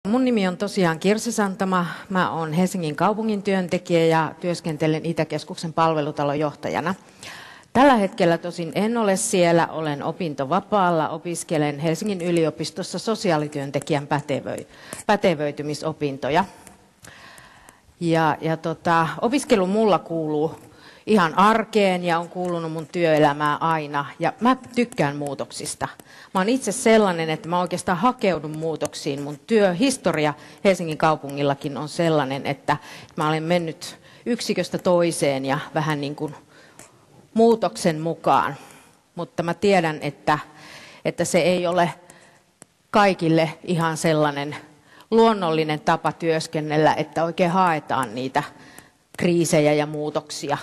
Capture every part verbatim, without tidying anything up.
Mun nimi on tosiaan Kirsi Santama. Mä oon Helsingin kaupungin työntekijä ja työskentelen Itäkeskuksen palvelutalon johtajana. Tällä hetkellä tosin en ole siellä, olen opintovapaalla, opiskelen Helsingin yliopistossa sosiaalityöntekijän pätevöi, pätevöitymisopintoja. Ja, ja tota, opiskelu mulla kuuluu ihan arkeen ja on kuulunut mun työelämään aina. Ja mä tykkään muutoksista. Mä oon itse sellainen, että mä oikeastaan hakeudun muutoksiin. Mun työhistoria Helsingin kaupungillakin on sellainen, että mä olen mennyt yksiköstä toiseen ja vähän niin kuin muutoksen mukaan. Mutta mä tiedän, että, että se ei ole kaikille ihan sellainen luonnollinen tapa työskennellä, että oikein haetaan niitä kriisejä ja muutoksia.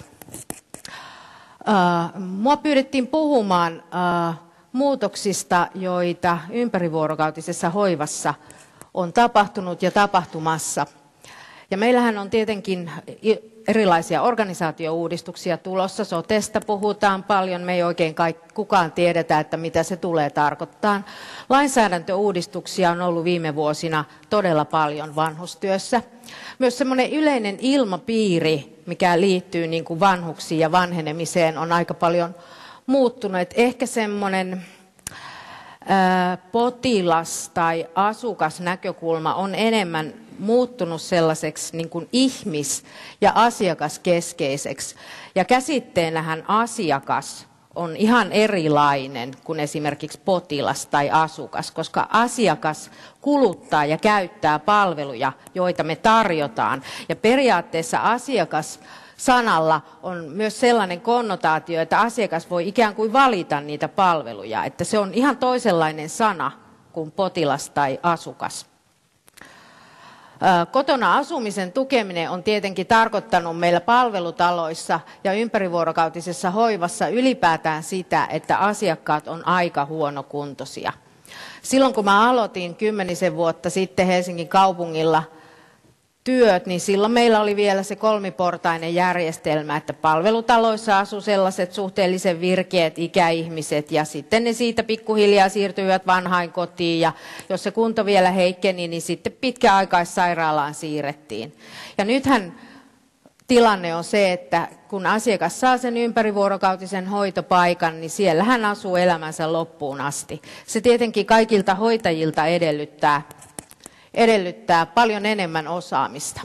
Uh, mua pyydettiin puhumaan uh, muutoksista, joita ympärivuorokautisessa hoivassa on tapahtunut ja tapahtumassa. Ja meillähän on tietenkin erilaisia organisaatiouudistuksia tulossa. Sotesta puhutaan paljon, me ei oikein kaikki, kukaan tiedetä, että mitä se tulee tarkoittaa. Lainsäädäntöuudistuksia on ollut viime vuosina todella paljon vanhustyössä. Myös semmoinen yleinen ilmapiiri, mikä liittyy niin kuin vanhuksiin ja vanhenemiseen, on aika paljon muuttunut. Ehkä semmoinen ää, potilas- tai asukasnäkökulma on enemmän muuttunut sellaiseksi niin kuin ihmis- ja asiakaskeskeiseksi. Ja käsitteenähän asiakas on ihan erilainen kuin esimerkiksi potilas tai asukas, koska asiakas kuluttaa ja käyttää palveluja, joita me tarjotaan. Ja periaatteessa asiakas sanalla on myös sellainen konnotaatio, että asiakas voi ikään kuin valita niitä palveluja, että se on ihan toisenlainen sana kuin potilas tai asukas. Kotona asumisen tukeminen on tietenkin tarkoittanut meillä palvelutaloissa ja ympärivuorokautisessa hoivassa ylipäätään sitä, että asiakkaat on aika huonokuntoisia. Silloin kun mä aloitin kymmenisen vuotta sitten Helsingin kaupungilla työt, niin silloin meillä oli vielä se kolmiportainen järjestelmä, että palvelutaloissa asui sellaiset suhteellisen virkeät ikäihmiset ja sitten ne siitä pikkuhiljaa siirtyivät vanhainkotiin ja jos se kunto vielä heikkeni, niin sitten pitkäaikaissairaalaan siirrettiin. Ja nythän tilanne on se, että kun asiakas saa sen ympärivuorokautisen hoitopaikan, niin siellä hän asuu elämänsä loppuun asti. Se tietenkin kaikilta hoitajilta edellyttää edellyttää paljon enemmän osaamista.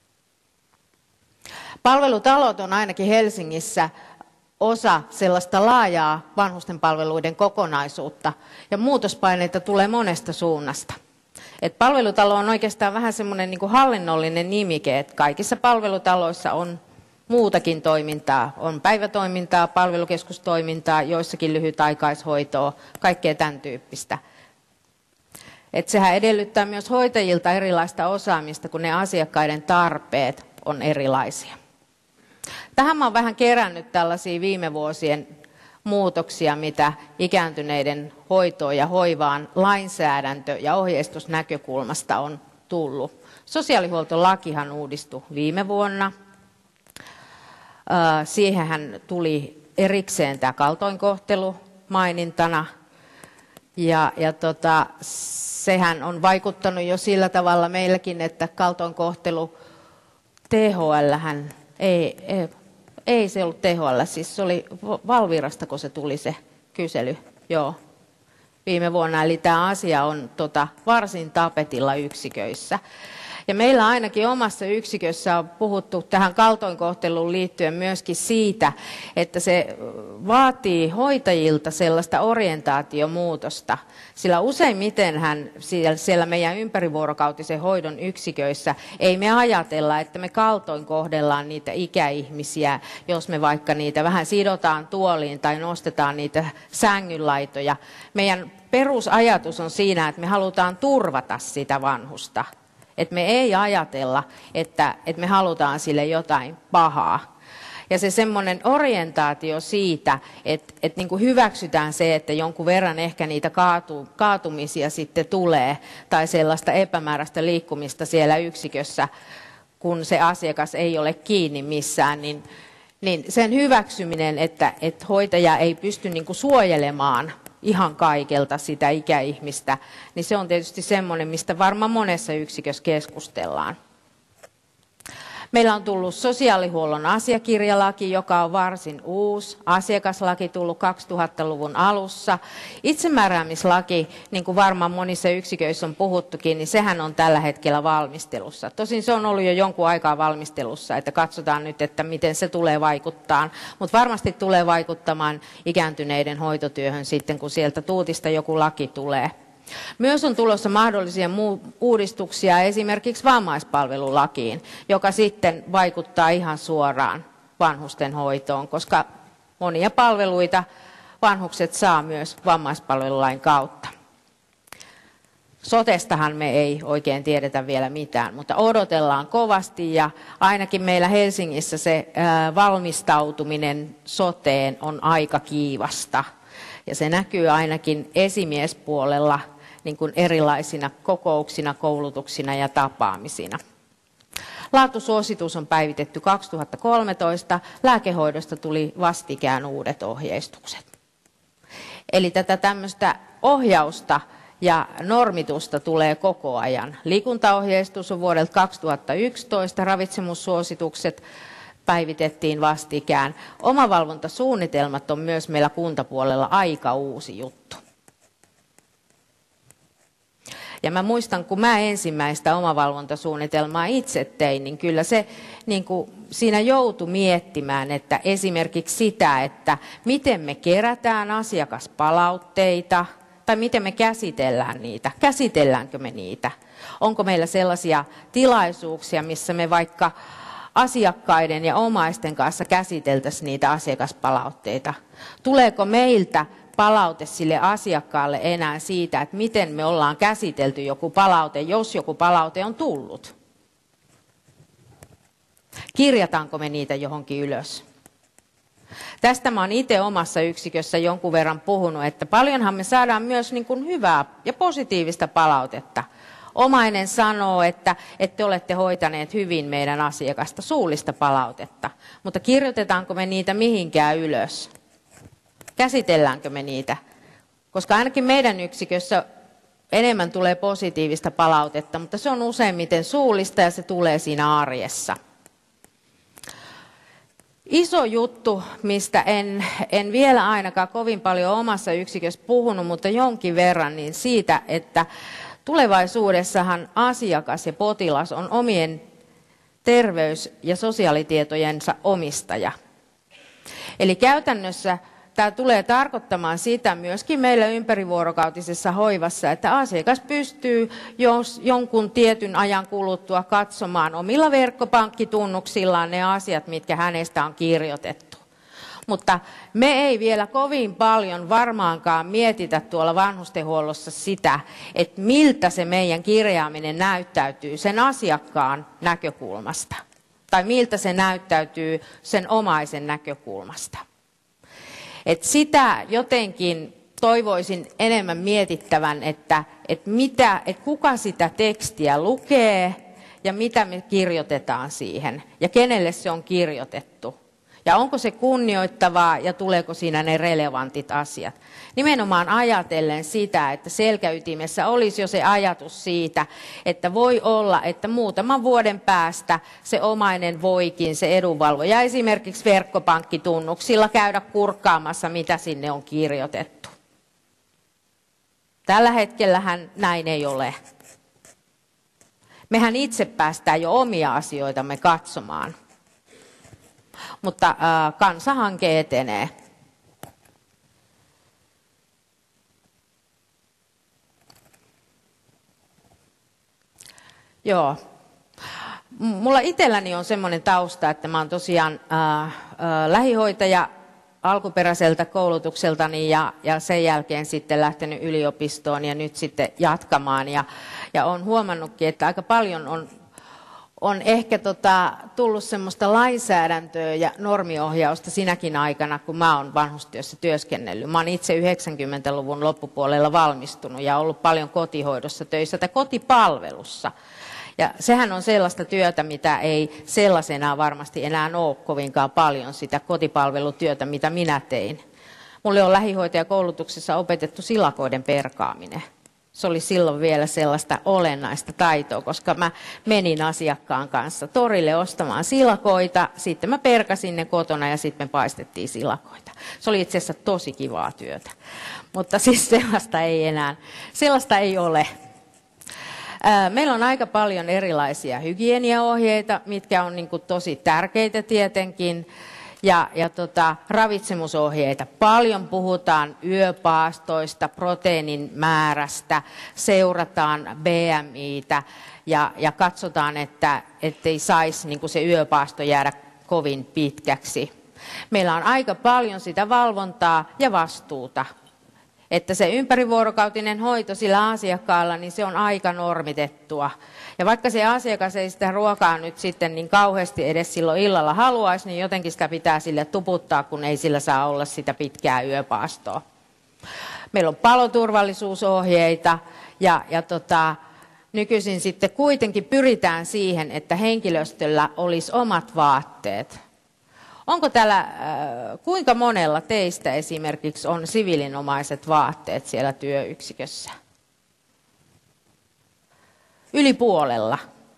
Palvelutalot on ainakin Helsingissä osa sellaista laajaa vanhustenpalveluiden kokonaisuutta, ja muutospaineita tulee monesta suunnasta. Et palvelutalo on oikeastaan vähän semmoinen niin kuin hallinnollinen nimike, että kaikissa palvelutaloissa on muutakin toimintaa. On päivätoimintaa, palvelukeskustoimintaa, joissakin lyhytaikaishoitoa, kaikkea tämän tyyppistä. Että sehän edellyttää myös hoitajilta erilaista osaamista, kun ne asiakkaiden tarpeet on erilaisia. Tähän mä oon vähän kerännyt tällaisia viime vuosien muutoksia, mitä ikääntyneiden hoitoon ja hoivaan lainsäädäntö- ja ohjeistusnäkökulmasta on tullut. Sosiaalihuoltolakihan uudistui viime vuonna. Siihenhän tuli erikseen tämä kaltoinkohtelu mainintana. Ja, ja tota, sehän on vaikuttanut jo sillä tavalla meilläkin, että kaltoinkohtelu T H L:hän ei, ei, ei se ollut T H L, siis se oli Valvirasta, kun se tuli se kysely, joo, viime vuonna. Eli tämä asia on tota, varsin tapetilla yksiköissä. Ja meillä ainakin omassa yksikössä on puhuttu tähän kaltoinkohteluun liittyen myöskin siitä, että se vaatii hoitajilta sellaista orientaatiomuutosta. Sillä useimmitenhän siellä meidän ympärivuorokautisen hoidon yksiköissä ei me ajatella, että me kaltoin kohdellaan niitä ikäihmisiä, jos me vaikka niitä vähän sidotaan tuoliin tai nostetaan niitä sängynlaitoja. Meidän perusajatus on siinä, että me halutaan turvata sitä vanhusta. Että me ei ajatella, että, että me halutaan sille jotain pahaa. Ja se semmoinen orientaatio siitä, että, että niin kuin hyväksytään se, että jonkun verran ehkä niitä kaatu, kaatumisia sitten tulee, tai sellaista epämääräistä liikkumista siellä yksikössä, kun se asiakas ei ole kiinni missään, niin, niin sen hyväksyminen, että, että hoitaja ei pysty niin kuin suojelemaan ihan kaikelta sitä ikäihmistä, niin se on tietysti semmoinen, mistä varmaan monessa yksikössä keskustellaan. Meillä on tullut sosiaalihuollon asiakirjalaki, joka on varsin uusi. Asiakaslaki tullut kaksituhattaluvun alussa. Itsemääräämislaki, niin kuin varmaan monissa yksiköissä on puhuttukin, niin sehän on tällä hetkellä valmistelussa. Tosin se on ollut jo jonkun aikaa valmistelussa, että katsotaan nyt, että miten se tulee vaikuttaa. Mutta varmasti tulee vaikuttamaan ikääntyneiden hoitotyöhön sitten, kun sieltä tuutista joku laki tulee. Myös on tulossa mahdollisia uudistuksia esimerkiksi vammaispalvelulakiin, joka sitten vaikuttaa ihan suoraan vanhusten hoitoon, koska monia palveluita vanhukset saa myös vammaispalvelulain kautta. Sotestahan me ei oikein tiedetä vielä mitään, mutta odotellaan kovasti ja ainakin meillä Helsingissä se valmistautuminen soteen on aika kiivasta. Ja se näkyy ainakin esimiespuolella niin kuin erilaisina kokouksina, koulutuksina ja tapaamisina. Laatusuositus on päivitetty kaksituhattakolmetoista, lääkehoidosta tuli vastikään uudet ohjeistukset. Eli tätä tämmöistä ohjausta ja normitusta tulee koko ajan. Liikuntaohjeistus on vuodelta kaksituhattayksitoista, ravitsemussuositukset päivitettiin vastikään. Omavalvontasuunnitelmat on myös meillä kuntapuolella aika uusi juttu. Ja mä muistan, kun mä ensimmäistä omavalvontasuunnitelmaa itse tein, niin kyllä se niin kuin siinä joutui miettimään, että esimerkiksi sitä, että miten me kerätään asiakaspalautteita tai miten me käsitellään niitä. Käsitelläänkö me niitä? Onko meillä sellaisia tilaisuuksia, missä me vaikka asiakkaiden ja omaisten kanssa käsiteltäisiin niitä asiakaspalautteita? Tuleeko meiltä palaute sille asiakkaalle enää siitä, että miten me ollaan käsitelty joku palaute, jos joku palaute on tullut? Kirjataanko me niitä johonkin ylös? Tästä mä oon itse omassa yksikössä jonkun verran puhunut, että paljonhan me saadaan myös niin kuin hyvää ja positiivista palautetta. Omainen sanoo, että, että te olette hoitaneet hyvin meidän asiakasta, suullista palautetta, mutta kirjoitetaanko me niitä mihinkään ylös? Käsitelläänkö me niitä? Koska ainakin meidän yksikössä enemmän tulee positiivista palautetta, mutta se on useimmiten suullista ja se tulee siinä arjessa. Iso juttu, mistä en, en vielä ainakaan kovin paljon omassa yksikössä puhunut, mutta jonkin verran, niin siitä, että tulevaisuudessahan asiakas ja potilas on omien terveys- ja sosiaalitietojensa omistaja. Eli käytännössä tämä tulee tarkoittamaan sitä myöskin meillä ympärivuorokautisessa hoivassa, että asiakas pystyy jos jonkun tietyn ajan kuluttua katsomaan omilla verkkopankkitunnuksillaan ne asiat, mitkä hänestä on kirjoitettu. Mutta me ei vielä kovin paljon varmaankaan mietitä tuolla vanhustenhuollossa sitä, että miltä se meidän kirjaaminen näyttäytyy sen asiakkaan näkökulmasta. Tai miltä se näyttäytyy sen omaisen näkökulmasta. Et sitä jotenkin toivoisin enemmän mietittävän, että, että, mitä, että kuka sitä tekstiä lukee ja mitä me kirjoitetaan siihen ja kenelle se on kirjoitettu. Ja onko se kunnioittavaa ja tuleeko siinä ne relevantit asiat. Nimenomaan ajatellen sitä, että selkäytimessä olisi jo se ajatus siitä, että voi olla, että muutaman vuoden päästä se omainen voikin, se edunvalvoja esimerkiksi verkkopankkitunnuksilla käydä kurkkaamassa, mitä sinne on kirjoitettu. Tällä hetkellähän näin ei ole. Mehän itse päästään jo omia asioitamme katsomaan. Mutta äh, kansahanke etenee. Joo. Mulla itselläni on semmoinen tausta, että mä oon tosiaan äh, äh, lähihoitaja alkuperäiseltä koulutukseltani ja, ja sen jälkeen sitten lähtenyt yliopistoon ja nyt sitten jatkamaan. Ja, ja olen huomannutkin, että aika paljon on On ehkä tota, tullut semmoista lainsäädäntöä ja normiohjausta sinäkin aikana, kun mä oon vanhustyössä työskennellyt. Mä oon itse yhdeksänkymmentäluvun loppupuolella valmistunut ja ollut paljon kotihoidossa töissä tai kotipalvelussa. Ja sehän on sellaista työtä, mitä ei sellaisenaan varmasti enää ole kovinkaan paljon, sitä kotipalvelutyötä, mitä minä tein. Mulle on lähihoitajakoulutuksessa opetettu silakoiden perkaaminen. Se oli silloin vielä sellaista olennaista taitoa, koska mä menin asiakkaan kanssa torille ostamaan silakoita, sitten mä perkasin ne kotona ja sitten me paistettiin silakoita. Se oli itse asiassa tosi kivaa työtä, mutta siis sellaista ei enää, sellaista ei ole. Meillä on aika paljon erilaisia hygieniaohjeita, mitkä on niin kuin tosi tärkeitä tietenkin. Ja, ja tota, ravitsemusohjeita. Paljon puhutaan yöpaastoista, proteiinin määrästä, seurataan B M I:tä ja, ja katsotaan, että ei saisi niin kuin se yöpaasto jäädä kovin pitkäksi. Meillä on aika paljon sitä valvontaa ja vastuuta. Että se ympärivuorokautinen hoito sillä asiakkaalla, niin se on aika normitettua. Ja vaikka se asiakas ei sitä ruokaa nyt sitten niin kauheasti edes silloin illalla haluaisi, niin jotenkin sitä pitää sille tuputtaa, kun ei sillä saa olla sitä pitkää yöpaastoa. Meillä on paloturvallisuusohjeita ja, ja tota, nykyisin sitten kuitenkin pyritään siihen, että henkilöstöllä olisi omat vaatteet. Onko täällä, äh, kuinka monella teistä esimerkiksi on siviilinomaiset vaatteet siellä työyksikössä? Yli puolella.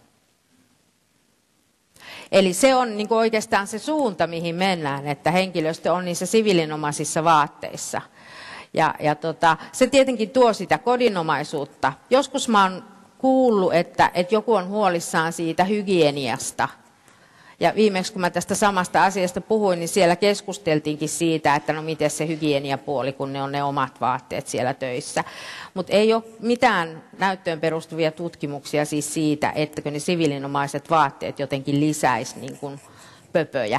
Eli se on niin kuin oikeastaan se suunta, mihin mennään, että henkilöstö on niissä siviilinomaisissa vaatteissa. Ja, ja tota, se tietenkin tuo sitä kodinomaisuutta. Joskus mä oon kuullut, että, että joku on huolissaan siitä hygieniasta. Ja viimeksi kun mä tästä samasta asiasta puhuin, niin siellä keskusteltiinkin siitä, että no miten se hygieniapuoli, kun ne on ne omat vaatteet siellä töissä. Mutta ei ole mitään näyttöön perustuvia tutkimuksia siis siitä, ettäkö ne siviilinomaiset vaatteet jotenkin lisäisi niin kuin pöpöjä.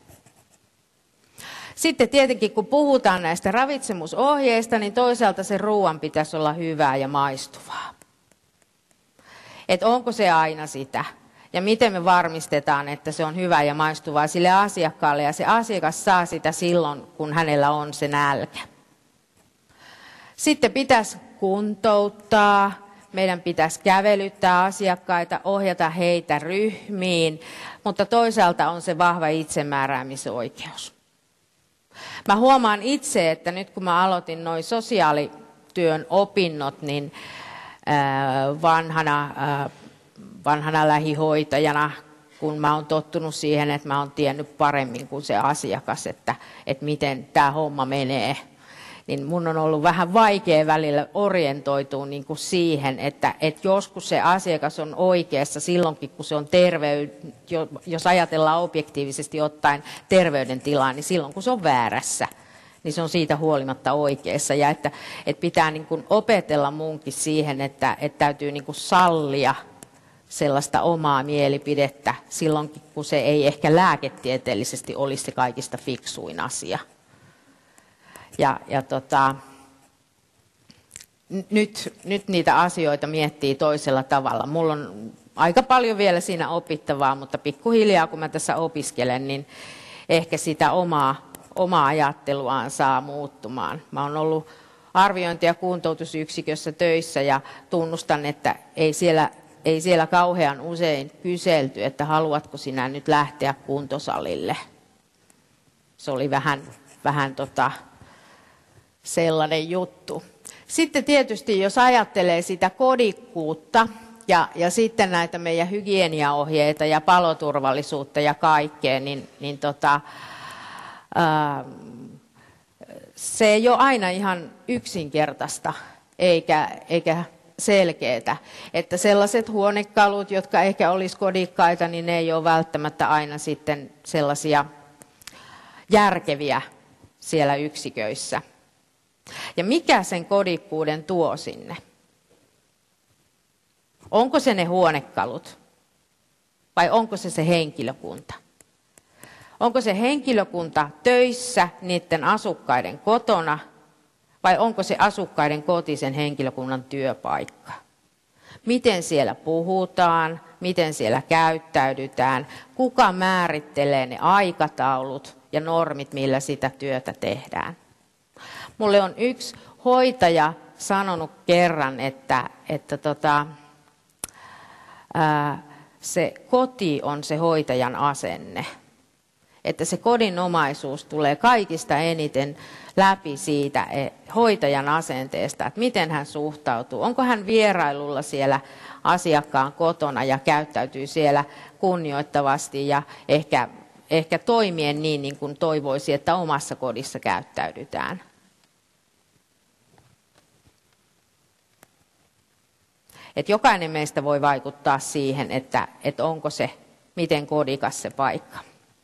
Sitten tietenkin kun puhutaan näistä ravitsemusohjeista, niin toisaalta se ruoan pitäisi olla hyvää ja maistuvaa. Et onko se aina sitä? Ja miten me varmistetaan, että se on hyvä ja maistuvaa sille asiakkaalle ja se asiakas saa sitä silloin, kun hänellä on se nälkä. Sitten pitäisi kuntouttaa, meidän pitäisi kävelyttää asiakkaita, ohjata heitä ryhmiin, mutta toisaalta on se vahva itsemääräämisoikeus. Mä huomaan itse, että nyt kun mä aloitin noin sosiaalityön opinnot, niin vanhana vanhana lähihoitajana, kun mä oon tottunut siihen, että mä oon tiennyt paremmin kuin se asiakas, että, että miten tämä homma menee, niin mun on ollut vähän vaikea välillä orientoitua niin kuin siihen, että, että joskus se asiakas on oikeassa silloinkin, kun se on terveys, jos ajatellaan objektiivisesti ottaen terveydentilaa, niin silloin kun se on väärässä, niin se on siitä huolimatta oikeassa. Ja että, että pitää niin kuin opetella munkin siihen, että, että täytyy niin kuin sallia sellaista omaa mielipidettä silloinkin, kun se ei ehkä lääketieteellisesti olisi se kaikista fiksuin asia. Ja, ja tota, nyt, nyt niitä asioita miettii toisella tavalla. Mulla on aika paljon vielä siinä opittavaa, mutta pikkuhiljaa kun mä tässä opiskelen, niin ehkä sitä omaa, omaa ajatteluaan saa muuttumaan. Mä oon ollut arviointi- ja kuntoutusyksikössä töissä ja tunnustan, että ei siellä Ei siellä kauhean usein kyselty, että haluatko sinä nyt lähteä kuntosalille. Se oli vähän, vähän tota, sellainen juttu. Sitten tietysti, jos ajattelee sitä kodikkuutta ja, ja sitten näitä meidän hygieniaohjeita ja paloturvallisuutta ja kaikkea, niin, niin tota, ää, se ei ole aina ihan yksinkertaista eikä... eikä selkeätä, että sellaiset huonekalut, jotka ehkä olisi kodikkaita, niin ne ei ole välttämättä aina sitten sellaisia järkeviä siellä yksiköissä. Ja mikä sen kodikkuuden tuo sinne? Onko se ne huonekalut vai onko se se henkilökunta? Onko se henkilökunta töissä niiden asukkaiden kotona? Vai onko se asukkaiden kotisen henkilökunnan työpaikka? Miten siellä puhutaan, miten siellä käyttäydytään, kuka määrittelee ne aikataulut ja normit, millä sitä työtä tehdään. Mulle on yksi hoitaja sanonut kerran, että, että tota, ää, se koti on se hoitajan asenne. että se kodinomaisuus tulee kaikista eniten läpi siitä hoitajan asenteesta, että miten hän suhtautuu. Onko hän vierailulla siellä asiakkaan kotona ja käyttäytyy siellä kunnioittavasti ja ehkä, ehkä toimien niin, niin kuin toivoisi, että omassa kodissa käyttäydytään. Että jokainen meistä voi vaikuttaa siihen, että, että onko se, miten kodikas se paikka.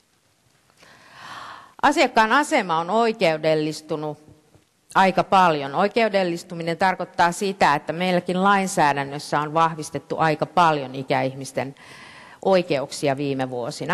Asiakkaan asema on oikeudellistunut aika paljon. Oikeudellistuminen tarkoittaa sitä, että meilläkin lainsäädännössä on vahvistettu aika paljon ikäihmisten oikeuksia viime vuosina.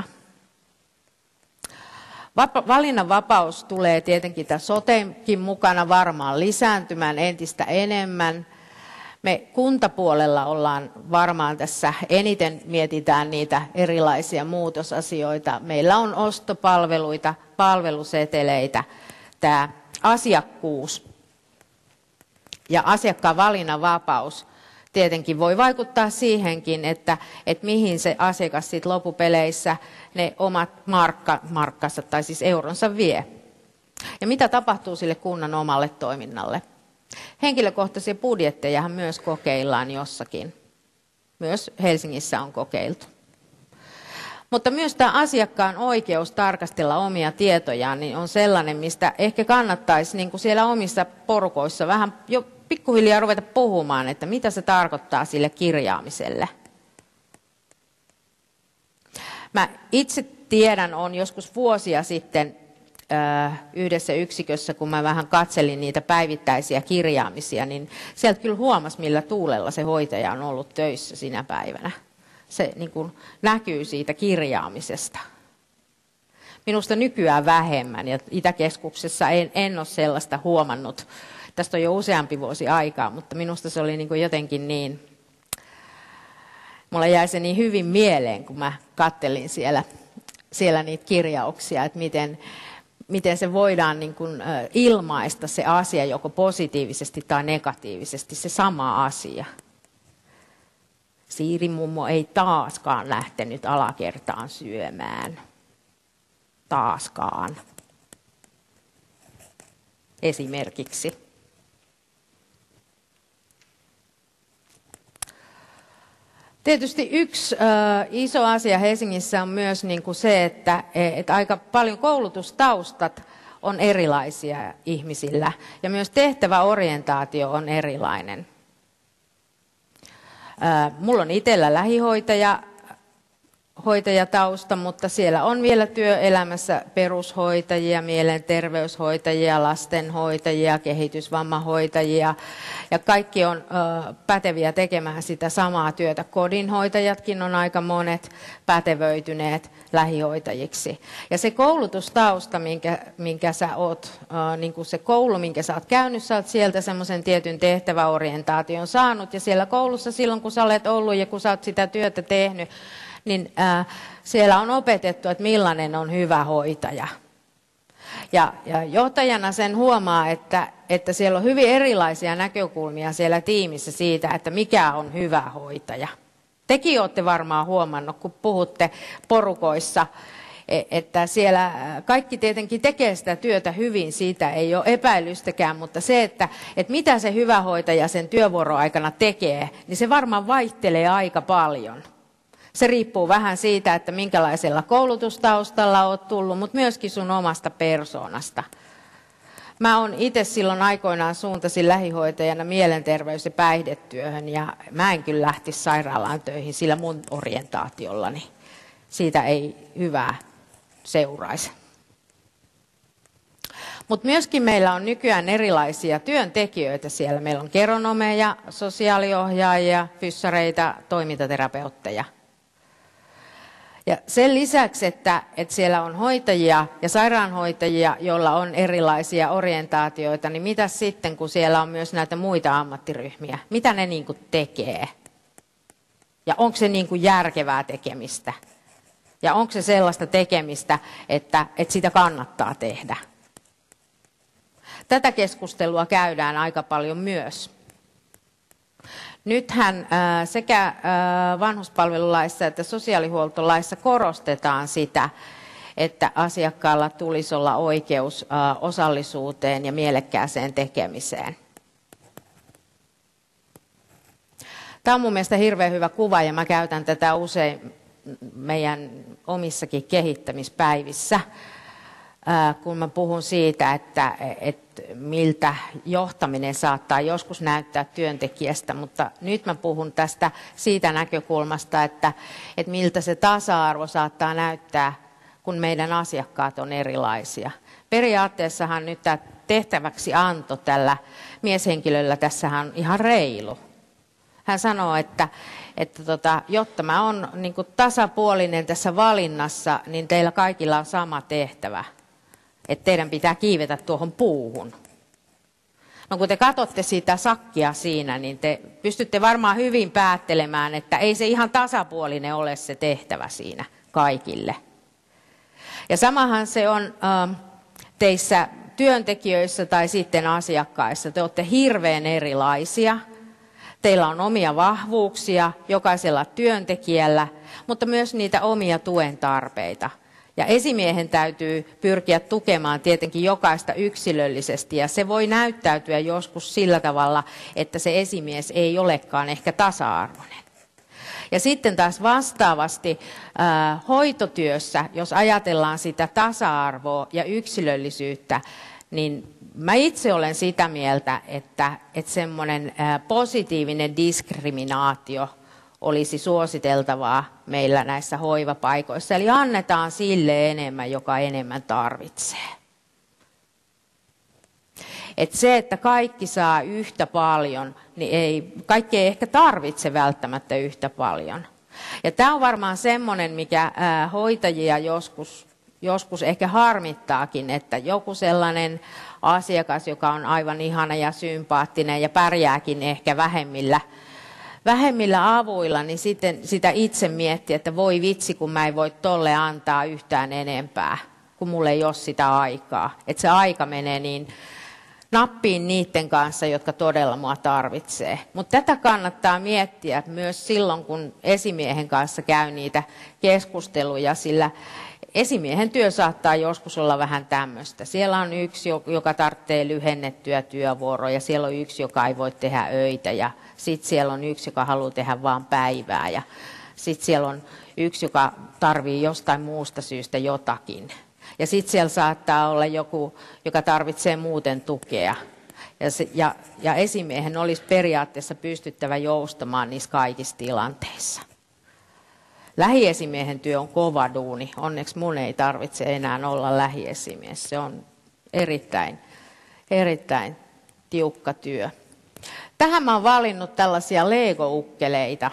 Valinnanvapaus tulee tietenkin tämän sotenkin mukana varmaan lisääntymään entistä enemmän. Me kuntapuolella ollaan varmaan tässä eniten mietitään niitä erilaisia muutosasioita. Meillä on ostopalveluita, palveluseteleitä, tämä asiakkuus ja asiakkaan valinnanvapaus tietenkin voi vaikuttaa siihenkin, että, että mihin se asiakas sit loppupeleissä ne omat markka, markkansa tai siis euronsa vie. Ja mitä tapahtuu sille kunnan omalle toiminnalle. Henkilökohtaisia budjettejahan myös kokeillaan jossakin. Myös Helsingissä on kokeiltu. Mutta myös tämä asiakkaan oikeus tarkastella omia tietojaan niin on sellainen, mistä ehkä kannattaisi niin kuin siellä omissa porukoissa vähän jo pikkuhiljaa ruveta puhumaan, että mitä se tarkoittaa sille kirjaamiselle. Mä itse tiedän, on joskus vuosia sitten yhdessä yksikössä, kun mä vähän katselin niitä päivittäisiä kirjaamisia, niin sieltä kyllä huomasi, millä tuulella se hoitaja on ollut töissä sinä päivänä. Se niin kuin näkyy siitä kirjaamisesta. Minusta nykyään vähemmän, ja Itäkeskuksessa en, en ole sellaista huomannut. Tästä on jo useampi vuosi aikaa, mutta minusta se oli niin kuin jotenkin niin, mulla jäi se niin hyvin mieleen, kun mä kattelin siellä, siellä niitä kirjauksia, että miten, miten se voidaan niin kuin ilmaista se asia joko positiivisesti tai negatiivisesti, se sama asia. Siiri mummo ei taaskaan lähtenyt alakertaan syömään. Taaskaan. Esimerkiksi. Tietysti yksi äh, iso asia Helsingissä on myös niin kuin se, että et aika paljon koulutustaustat on erilaisia ihmisillä ja myös tehtäväorientaatio on erilainen. Äh, mulla on itsellä lähihoitaja, hoitajatausta, mutta siellä on vielä työelämässä perushoitajia, mielenterveyshoitajia, lastenhoitajia, kehitysvammahoitajia ja kaikki on ö, päteviä tekemään sitä samaa työtä. Kodinhoitajatkin on aika monet pätevöityneet lähihoitajiksi. Ja se koulutustausta, minkä, minkä sä oot, ö, niin kuin se koulu, minkä sä oot käynyt, sä oot sieltä semmoisen tietyn tehtäväorientaation saanut ja siellä koulussa silloin, kun sä olet ollut ja kun sä oot sitä työtä tehnyt, niin äh, siellä on opetettu, että millainen on hyvä hoitaja. Ja, ja johtajana sen huomaa, että, että siellä on hyvin erilaisia näkökulmia siellä tiimissä siitä, että mikä on hyvä hoitaja. Tekin olette varmaan huomannut, kun puhutte porukoissa, että siellä kaikki tietenkin tekee sitä työtä hyvin, siitä ei ole epäilystäkään, mutta se, että, että mitä se hyvä hoitaja sen työvuoroaikana tekee, niin se varmaan vaihtelee aika paljon. Se riippuu vähän siitä, että minkälaisella koulutustaustalla olet tullut, mutta myöskin sun omasta persoonasta. Mä oon itse silloin aikoinaan suuntasin lähihoitajana mielenterveys- ja päihdetyöhön ja mä en kyllä lähtisi sairaalaan töihin sillä mun orientaatiollani. Siitä ei hyvää seuraisi. Mutta myöskin meillä on nykyään erilaisia työntekijöitä siellä. Meillä on geronomeja, sosiaaliohjaajia, fyssareita, toimintaterapeutteja. Ja sen lisäksi, että, että siellä on hoitajia ja sairaanhoitajia, joilla on erilaisia orientaatioita, niin mitä sitten, kun siellä on myös näitä muita ammattiryhmiä? Mitä ne niin kuin tekee? Ja onko se niin kuin järkevää tekemistä? Ja onko se sellaista tekemistä, että, että sitä kannattaa tehdä? Tätä keskustelua käydään aika paljon myös. Nythän sekä vanhuspalvelulaissa että sosiaalihuoltolaissa korostetaan sitä, että asiakkaalla tulisi olla oikeus osallisuuteen ja mielekkääseen tekemiseen. Tämä on mun mielestä hirveän hyvä kuva ja mä käytän tätä usein meidän omissakin kehittämispäivissä, kun mä puhun siitä, että, että miltä johtaminen saattaa joskus näyttää työntekijästä, mutta nyt mä puhun tästä siitä näkökulmasta, että, että miltä se tasa-arvo saattaa näyttää, kun meidän asiakkaat on erilaisia. Periaatteessahan nyt tämä tehtäväksi anto tällä mieshenkilöllä tässähän on ihan reilu. Hän sanoo, että, että tota, jotta mä oon niin kuin tasapuolinen tässä valinnassa, niin teillä kaikilla on sama tehtävä. Että teidän pitää kiivetä tuohon puuhun. No kun te katsotte sitä sakkia siinä, niin te pystytte varmaan hyvin päättelemään, että ei se ihan tasapuolinen ole se tehtävä siinä kaikille. Ja samahan se on äh, teissä työntekijöissä tai sitten asiakkaissa. Te olette hirveän erilaisia. Teillä on omia vahvuuksia jokaisella työntekijällä, mutta myös niitä omia tuen tarpeita. Ja esimiehen täytyy pyrkiä tukemaan tietenkin jokaista yksilöllisesti, ja se voi näyttäytyä joskus sillä tavalla, että se esimies ei olekaan ehkä tasa-arvoinen. Ja sitten taas vastaavasti äh, hoitotyössä, jos ajatellaan sitä tasa-arvoa ja yksilöllisyyttä, niin mä itse olen sitä mieltä, että, että semmoinen äh, positiivinen diskriminaatio olisi suositeltavaa meillä näissä hoivapaikoissa. Eli annetaan sille enemmän, joka enemmän tarvitsee. Et se, että kaikki saa yhtä paljon, niin ei, kaikki ei ehkä tarvitse välttämättä yhtä paljon. Ja tämä on varmaan semmoinen, mikä ää, hoitajia joskus, joskus ehkä harmittaakin, että joku sellainen asiakas, joka on aivan ihana ja sympaattinen ja pärjääkin ehkä vähemmillä, vähemmillä avuilla, niin sitten sitä itse miettii, että voi vitsi, kun mä en voi tolle antaa yhtään enempää, kun mulla ei ole sitä aikaa. Että se aika menee niin nappiin niiden kanssa, jotka todella mua tarvitsee. Mutta tätä kannattaa miettiä myös silloin, kun esimiehen kanssa käy niitä keskusteluja, sillä esimiehen työ saattaa joskus olla vähän tämmöistä. Siellä on yksi, joka tarvitsee lyhennettyä työvuoroja, siellä on yksi, joka ei voi tehdä öitä, ja sitten siellä on yksi, joka haluaa tehdä vain päivää, ja sitten siellä on yksi, joka tarvitsee jostain muusta syystä jotakin. Ja sitten siellä saattaa olla joku, joka tarvitsee muuten tukea. Ja, se, ja, ja esimiehen olisi periaatteessa pystyttävä joustamaan niissä kaikissa tilanteissa. Lähiesimiehen työ on kova duuni. Onneksi mun ei tarvitse enää olla lähiesimies. Se on erittäin, erittäin tiukka työ. Tähän mä oon valinnut tällaisia Lego-ukkeleita.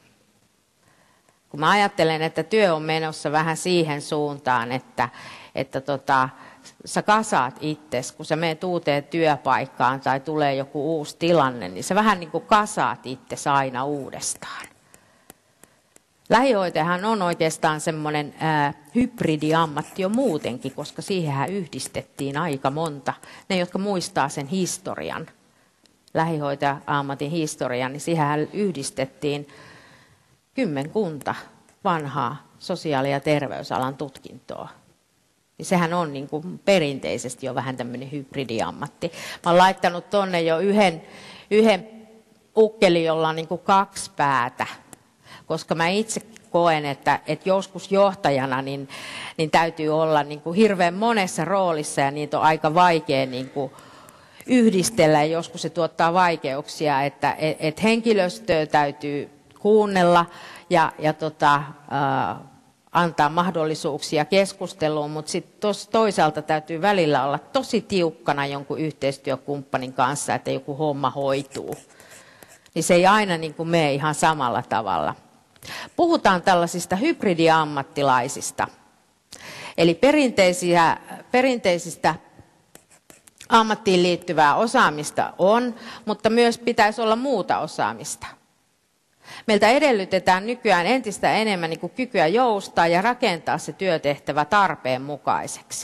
Kun mä ajattelen, että työ on menossa vähän siihen suuntaan, että, että tota, sä kasaat itses, kun sä menet uuteen työpaikkaan tai tulee joku uusi tilanne, niin sä vähän niin kuin kasaat itses aina uudestaan. Lähihoitajahan on oikeastaan semmoinen ää, hybridiammatti jo muutenkin, koska siihenhän yhdistettiin aika monta. Ne, jotka muistaa sen historian, lähihoitaja-ammatin historian, niin siihenhän yhdistettiin kymmenkunta vanhaa sosiaali- ja terveysalan tutkintoa. Niin sehän on niin kuin perinteisesti jo vähän tämmöinen hybridiammatti. Mä oon laittanut tonne jo yhden, yhden ukkelin, jolla on niin kuin kaksi päätä. Koska mä itse koen, että, että joskus johtajana niin, niin täytyy olla niin kuin hirveän monessa roolissa ja niitä on aika vaikea niin kuin yhdistellä ja joskus se tuottaa vaikeuksia, että et, et henkilöstöä täytyy kuunnella ja, ja tota, ä, antaa mahdollisuuksia keskusteluun, mutta sitten toisaalta täytyy välillä olla tosi tiukkana jonkun yhteistyökumppanin kanssa, että joku homma hoituu. Niin se ei aina niin kuin mene ihan samalla tavalla. Puhutaan tällaisista hybridiammattilaisista. Eli perinteisiä, perinteisistä ammattiin liittyvää osaamista on, mutta myös pitäisi olla muuta osaamista. Meiltä edellytetään nykyään entistä enemmän niin kuin kykyä joustaa ja rakentaa se työtehtävä tarpeen mukaiseksi.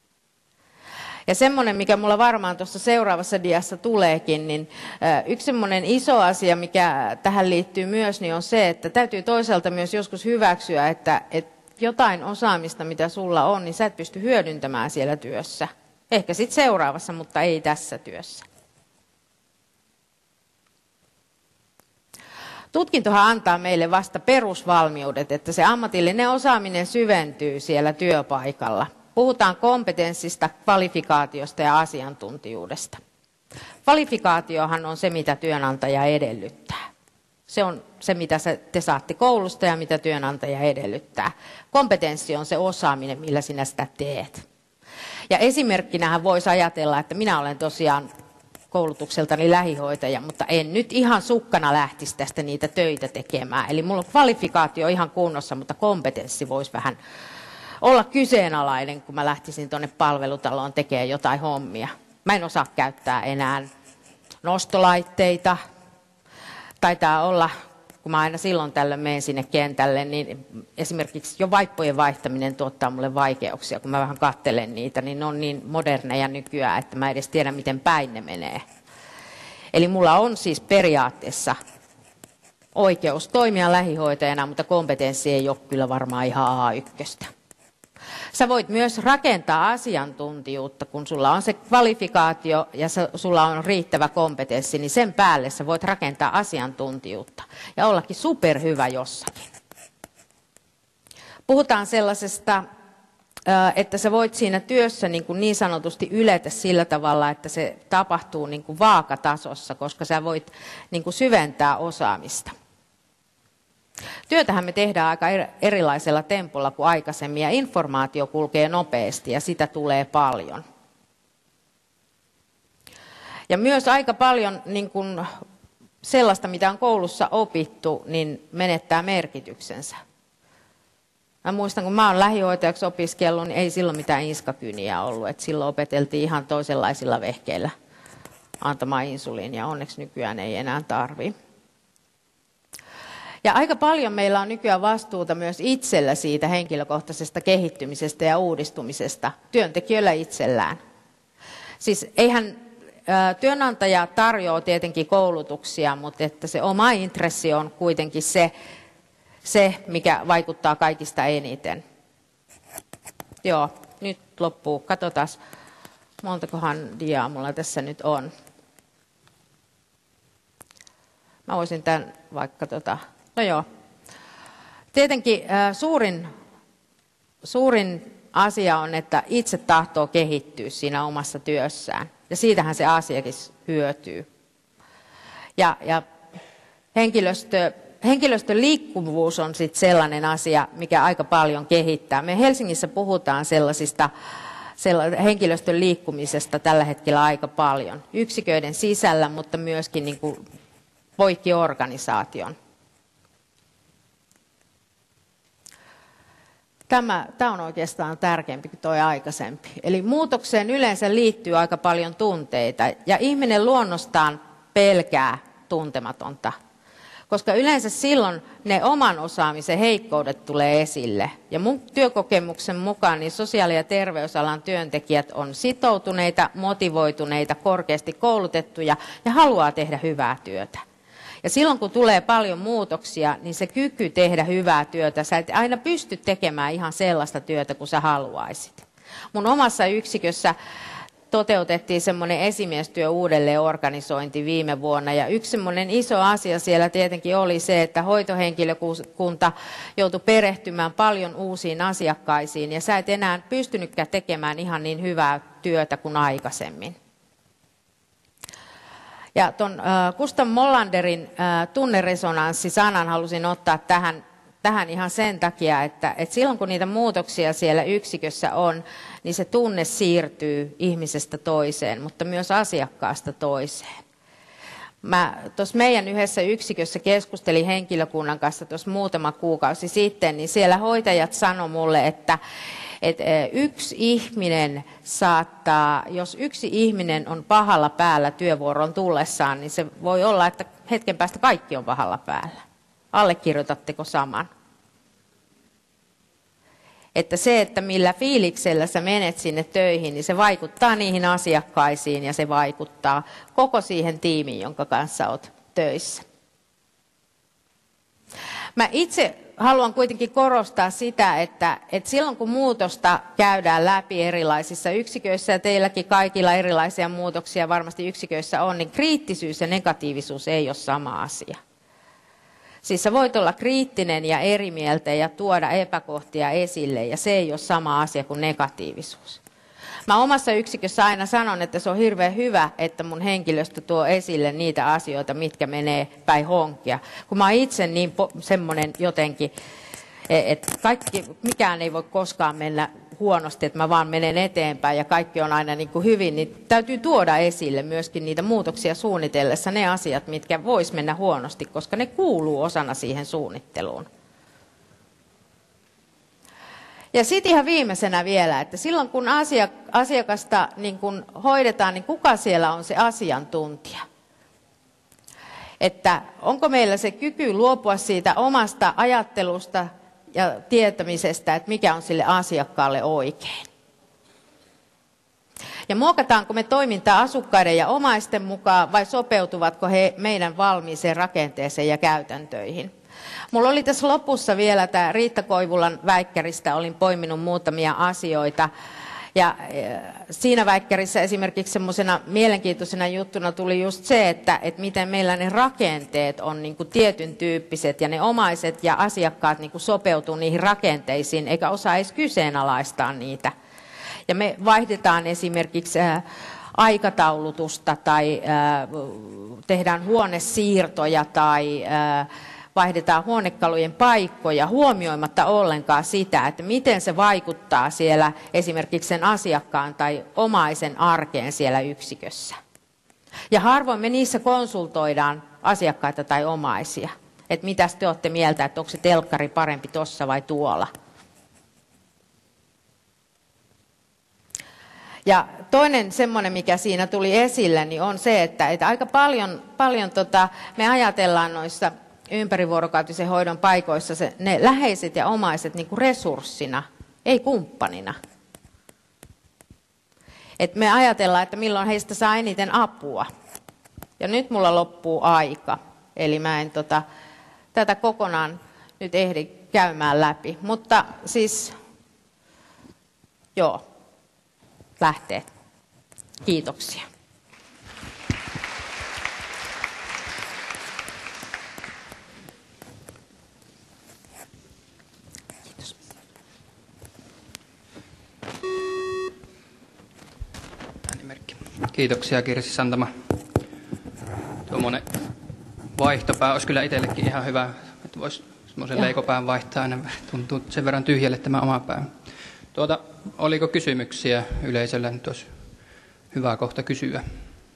Ja semmoinen, mikä mulla varmaan tuossa seuraavassa diassa tuleekin, niin yksi semmoinen iso asia, mikä tähän liittyy myös, niin on se, että täytyy toisaalta myös joskus hyväksyä, että, että jotain osaamista, mitä sulla on, niin sä et pysty hyödyntämään siellä työssä. Ehkä sitten seuraavassa, mutta ei tässä työssä. Tutkintohan antaa meille vasta perusvalmiudet, että se ammatillinen osaaminen syventyy siellä työpaikalla. Puhutaan kompetenssista, kvalifikaatiosta ja asiantuntijuudesta. Kvalifikaatiohan on se, mitä työnantaja edellyttää. Se on se, mitä te saatte koulusta ja mitä työnantaja edellyttää. Kompetenssi on se osaaminen, millä sinä sitä teet. Ja esimerkkinähän voisi ajatella, että minä olen tosiaan koulutukseltani lähihoitaja, mutta en nyt ihan sukkana lähtisi tästä niitä töitä tekemään. Eli mulla on kvalifikaatio ihan kunnossa, mutta kompetenssi voisi vähän olla kyseenalainen, kun mä lähtisin tuonne palvelutaloon tekemään jotain hommia. Mä en osaa käyttää enää nostolaitteita. Taitaa olla, kun mä aina silloin tällöin menen sinne kentälle, niin esimerkiksi jo vaippojen vaihtaminen tuottaa mulle vaikeuksia. Kun mä vähän katselen niitä, niin ne on niin moderneja nykyään, että mä edes tiedä, miten päin ne menee. Eli mulla on siis periaatteessa oikeus toimia lähihoitajana, mutta kompetenssi ei ole kyllä varmaan ihan A yksi. Sä voit myös rakentaa asiantuntijuutta, kun sulla on se kvalifikaatio ja sulla on riittävä kompetenssi, niin sen päälle sä voit rakentaa asiantuntijuutta ja ollakin superhyvä jossakin. Puhutaan sellaisesta, että sä voit siinä työssä niin, kuin niin sanotusti yletä sillä tavalla, että se tapahtuu niin kuin vaakatasossa, koska sä voit niin kuin syventää osaamista. Työtähän me tehdään aika erilaisella tempolla kuin aikaisemmin ja informaatio kulkee nopeasti ja sitä tulee paljon. Ja myös aika paljon niin kuin sellaista, mitä on koulussa opittu, niin menettää merkityksensä. Mä muistan, kun mä oon lähihoitajaksi opiskellut, niin ei silloin mitään inskakyniä ollut. Et silloin opeteltiin ihan toisenlaisilla vehkeillä antamaan insuliinia. Onneksi nykyään ei enää tarvitse. Ja aika paljon meillä on nykyään vastuuta myös itsellä siitä henkilökohtaisesta kehittymisestä ja uudistumisesta työntekijöillä itsellään. Siis eihän ä, työnantaja tarjoaa tietenkin koulutuksia, mutta että se oma intressi on kuitenkin se, se, mikä vaikuttaa kaikista eniten. Joo, nyt loppuu. Katsotaan, montakohan diaa mulla tässä nyt on. Mä voisin tämän vaikka tota... No joo. Tietenkin äh, suurin, suurin asia on, että itse tahtoo kehittyä siinä omassa työssään. Ja siitähän se asiakin hyötyy. Ja, ja henkilöstö, henkilöstön liikkuvuus on sitten sellainen asia, mikä aika paljon kehittää. Me Helsingissä puhutaan sellaisista henkilöstön liikkumisesta tällä hetkellä aika paljon. Yksiköiden sisällä, mutta myöskin niin kuin poikkiorganisaation. Tämä, tämä on oikeastaan tärkeämpi kuin tuo aikaisempi. Eli muutokseen yleensä liittyy aika paljon tunteita ja ihminen luonnostaan pelkää tuntematonta. Koska yleensä silloin ne oman osaamisen heikkoudet tulee esille. Ja mun työkokemuksen mukaan niin sosiaali- ja terveysalan työntekijät on sitoutuneita, motivoituneita, korkeasti koulutettuja ja haluaa tehdä hyvää työtä. Ja silloin kun tulee paljon muutoksia, niin se kyky tehdä hyvää työtä, sä et aina pysty tekemään ihan sellaista työtä kuin sä haluaisit. Mun omassa yksikössä toteutettiin semmoinen esimiestyö uudelleen organisointi viime vuonna. Ja yksi semmoinen iso asia siellä tietenkin oli se, että hoitohenkilökunta joutui perehtymään paljon uusiin asiakkaisiin. Ja sä et enää pystynytkään tekemään ihan niin hyvää työtä kuin aikaisemmin. Ja tuon äh, Gustav Mollanderin äh, tunneresonanssi-sanan halusin ottaa tähän, tähän ihan sen takia, että, että silloin kun niitä muutoksia siellä yksikössä on, niin se tunne siirtyy ihmisestä toiseen, mutta myös asiakkaasta toiseen. Mä tuossa meidän yhdessä yksikössä keskustelin henkilökunnan kanssa tuossa muutama kuukausi sitten, niin siellä hoitajat sanoi mulle, että että yksi ihminen saattaa, jos yksi ihminen on pahalla päällä työvuoron tullessaan, niin se voi olla, että hetken päästä kaikki on pahalla päällä. Allekirjoitatteko saman? Että se, että millä fiiliksellä sä menet sinne töihin, niin se vaikuttaa niihin asiakkaisiin ja se vaikuttaa koko siihen tiimiin, jonka kanssa olet töissä. Mä itse haluan kuitenkin korostaa sitä, että, että silloin kun muutosta käydään läpi erilaisissa yksiköissä, ja teilläkin kaikilla erilaisia muutoksia varmasti yksiköissä on, niin kriittisyys ja negatiivisuus ei ole sama asia. Siis sä voit olla kriittinen ja eri mieltä ja tuoda epäkohtia esille, ja se ei ole sama asia kuin negatiivisuus. Mä omassa yksikössä aina sanon, että se on hirveän hyvä, että mun henkilöstö tuo esille niitä asioita, mitkä menee päin honkia. Kun mä oon itse niin semmoinen jotenkin, että kaikki, mikään ei voi koskaan mennä huonosti, että mä vaan menen eteenpäin ja kaikki on aina niin kuin hyvin, niin täytyy tuoda esille myöskin niitä muutoksia suunnitellessa ne asiat, mitkä vois mennä huonosti, koska ne kuuluu osana siihen suunnitteluun. Ja sitten ihan viimeisenä vielä, että silloin kun asiakasta niin kun hoidetaan, niin kuka siellä on se asiantuntija? Että onko meillä se kyky luopua siitä omasta ajattelusta ja tietämisestä, että mikä on sille asiakkaalle oikein? Ja muokataanko me toimintaa asukkaiden ja omaisten mukaan vai sopeutuvatko he meidän valmiiseen rakenteeseen ja käytäntöihin? Mulla oli tässä lopussa vielä tämä Riitta Koivulan väikkäristä, olin poiminut muutamia asioita. Ja siinä väikkärissä esimerkiksi semmoisena mielenkiintoisena juttuna tuli just se, että, että miten meillä ne rakenteet on niin kuin tietyn tyyppiset ja ne omaiset ja asiakkaat niin kuin sopeutuu niihin rakenteisiin eikä osaa edes kyseenalaistaa niitä. Ja me vaihdetaan esimerkiksi aikataulutusta tai tehdään huonesiirtoja tai vaihdetaan huonekalujen paikkoja huomioimatta ollenkaan sitä, että miten se vaikuttaa siellä esimerkiksi sen asiakkaan tai omaisen arkeen siellä yksikössä. Ja harvoin me niissä konsultoidaan asiakkaita tai omaisia, että mitäs te olette mieltä, että onko se telkkari parempi tuossa vai tuolla. Ja toinen semmoinen, mikä siinä tuli esille, niin on se, että, että aika paljon, paljon tota, me ajatellaan noissa ympärivuorokautisen hoidon paikoissa se, ne läheiset ja omaiset niin kuin resurssina, ei kumppanina. Et me ajatellaan, että milloin heistä saa eniten apua. Ja nyt mulla loppuu aika, eli mä en tota, tätä kokonaan nyt ehdi käymään läpi. Mutta siis, joo, lähtee. Kiitoksia. Kiitoksia Kirsi Santama. Tuommoinen vaihtopää olisi kyllä itsellekin ihan hyvä, että voisi semmoisen leikopään vaihtaa, aina tuntuu sen verran tyhjälle tämä oma pää. Tuota, oliko kysymyksiä yleisöllä? Nyt olisi hyvä kohta kysyä.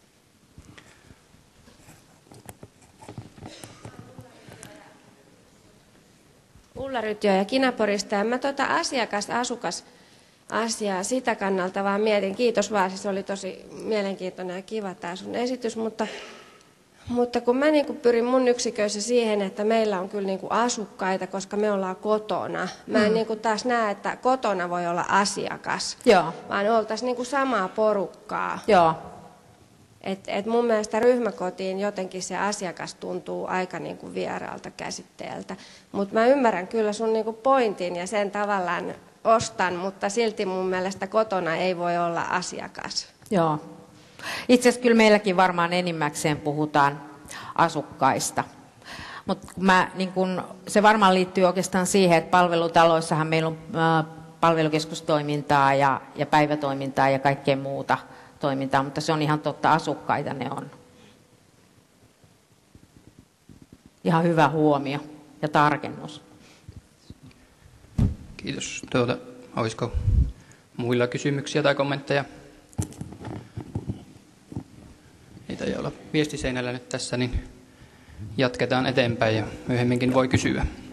Ulla Rytjö ja Kinaporista. Ja mä tuota asiakas-asukas asiaa sitä kannalta vaan mietin. Kiitos vaan, se oli tosi mielenkiintoinen ja kiva tämä sun esitys, mutta, mutta kun mä niinku pyrin mun yksiköissä siihen, että meillä on kyllä niinku asukkaita, koska me ollaan kotona. Mä en mm. niinku taas näe, että kotona voi olla asiakas, Joo. vaan oltaisiin niinku samaa porukkaa. Joo. Et, et mun mielestä ryhmäkotiin jotenkin se asiakas tuntuu aika niinku vieraalta käsitteeltä. Mutta mä ymmärrän kyllä sun niinku pointin ja sen tavallaan ostan, mutta silti mun mielestä kotona ei voi olla asiakas. Joo. Itse asiassa kyllä meilläkin varmaan enimmäkseen puhutaan asukkaista. Mutta niin kun, se varmaan liittyy oikeastaan siihen, että palvelutaloissahan meillä on äh, palvelukeskustoimintaa ja, ja päivätoimintaa ja kaikkea muuta toimintaa, mutta se on ihan totta, asukkaita ne on. Ihan hyvä huomio ja tarkennus. Kiitos. Tuota, olisiko muilla kysymyksiä tai kommentteja? Niitä ei olla viestiseinällä nyt tässä, niin jatketaan eteenpäin ja myöhemminkin voi kysyä.